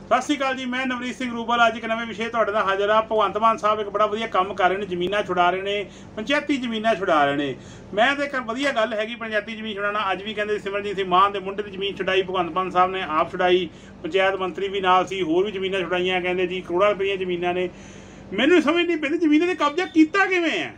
सत श्री अकाल जी। मैं नवनीत सिंह रूबल अज एक नवे विषय तुहाडे नाल हाजिर हाँ। भगवंत मान साहब एक बड़ा वधिया काम कर रहे हैं, जमीनां छुड़ा रहे हैं, पंचायती जमीनां छुड़ा रहे हैं। मैं तो एक वधिया गल हैगी पंचायती जमीन छुड़ाना। अज भी कहते सिमरनजीत सिंह मान के मुंडे की जमीन छुड़ाई, भगवंत मान साहब ने आप छुड़ाई, पंचायत मंत्री भी नाल सी, होर भी जमीनां छुड़ाइयां, कहते जी करोड़ां रुपये जमीनां ने। मैनूं समझ नहीं पैंदी जमीनां ते कब्जा कीता किवें है,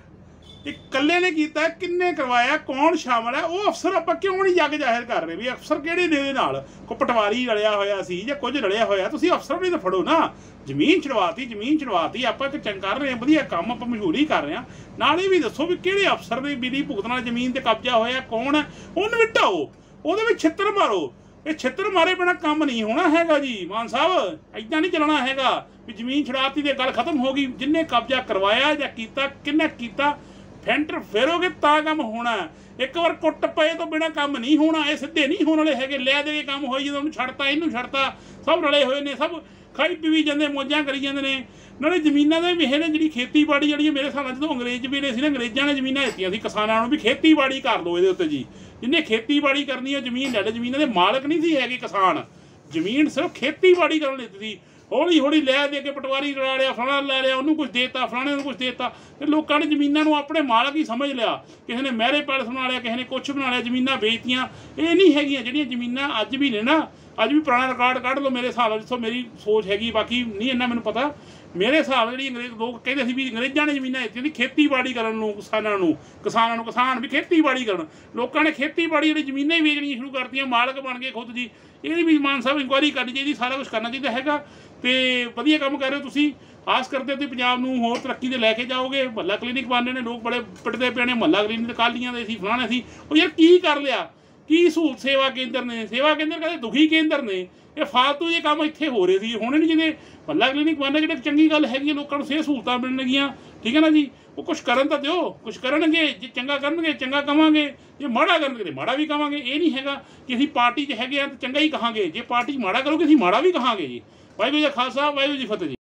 कल्ले ने किया, किन्ने करवाया, कौन शामिल है, वो अफसर आप क्यों नहीं जग जाहिर कर रहे भी अफसर किहड़े ने नाल को पटवारी रलिया होया सी जां कुछ रलिया होया। तुसीं अफसर भी तो फड़ो ना। जमीन छुड़वाती आप एक चंग कर रहे हैं, वधिया काम आप मशहूरी कर रहे हैं। नाल ये भी दसो भी किहड़े अफसर ने विधि भुगत नाल जमीन ते कब्जा होया, कौन है, उन्हें विटाओ, उहदे विच छित्तर मारो। ये छित्तर मारे बिना काम नहीं होना हैगा जी। मान साहब इदां नहीं चलना हैगा भी जमीन छुड़ाती ते गल खत्म हो गई। जिन्हें कब्जा करवाया जां कीता, किन्ने कीता, फैंटर फेरोगे ता काम होना। एक बार कुट पे तो बिना काम नहीं होना। ये सीधे नहीं होने वाले है, लै दे के काम हो जो छड़ता इनू छड़ता, सब रले हुए ने, सब खाई पीवी जाते, मौजा करी जाते हैं। नाले जमीनों के भी है जी खेतीबाड़ी जी मेरे हिसाब से जो अंग्रेज भी ने अंग्रेजों ने जमीन दित्तियां सी किसानों भी खेतीबाड़ी कर दो ये जी। जिन्हें खेतीबाड़ी करनी है जमीन लै लो। जमीनों के मालक नहीं सी है किसान, जमीन सिर्फ खेतीबाड़ी करने लीती थी। हौली हौली लै दे के पटवारी ला लिया, फलाना लै लिया, उन्होंने कुछ देता, फलाने ने कुछ देता, तो लोगों ने जमीनों अपने मालक ही समझ लिया। किसी ने मैरे पैलेस बना लिया, किसी ने कुछ बना लिया, जमीनां बेचतियां। ये नहीं हैगियां जिहड़ियां जमीनां अज भी ने ना, अज भी पुराना रिकॉर्ड कढ़ लो मेरे हिसाब जिसों मेरी सोच हैगी, बाकी नहीं इन्ना मैनूं पता। मेरे हिसाब जी अंग्रेज लोग कहते सी भी अंग्रेजों ने जमीनां दित्तियां खेतीबाड़ी करन किसानों किसान भी खेतीबाड़ी करन। लोगों ने खेतीबाड़ी जी जमीनां ही बेचनियां शुरू करतियां, मालक बन गए खुद जी। ये भी मान साहब इंक्वायरी करनी चाहिए, सारा कुछ करना चाहिए हैगा। तो वधिया काम कर रहे हो तुसीं। आस करते हो पंजाब नूं होर तरक्की ते लैके जाओगे। मुहल्ला क्लीनिक बन रहे हैं, लोग बड़े पिटदे पे ने, मुहल्ला क्लीनिक कालियां दे सी, फलाने सी। वो यार की कर लिया, की सहूलत सेवा केंद्र ने, सेवा केंद्र कहते दुखी केंद्र ने। ये फालतू ये काम इत्थे हो रहे थे, होने नहीं जिहदे मुहल्ला क्लीनिक बनने जिहड़े चंगी गल हैगी, लोगों नूं सेहत सहूलतां मिलणगियां, ठीक है ना जी। वो कुछ करन तां दिओ, कुछ करनगे, जे चंगा करनगे चंगा कहांगे, जे माड़ा करनगे तो माड़ा भी कहांगे। ये नहीं हैगा कि असीं पार्टी 'च हैगे आ तो चंगा ही कहांगे, जे पार्टी 'च माड़ा करोगे असीं माड़ा भी कहांगे जी। वाहिगुरू जी का खालसा, वाहिगुरू जी की फतेह जी।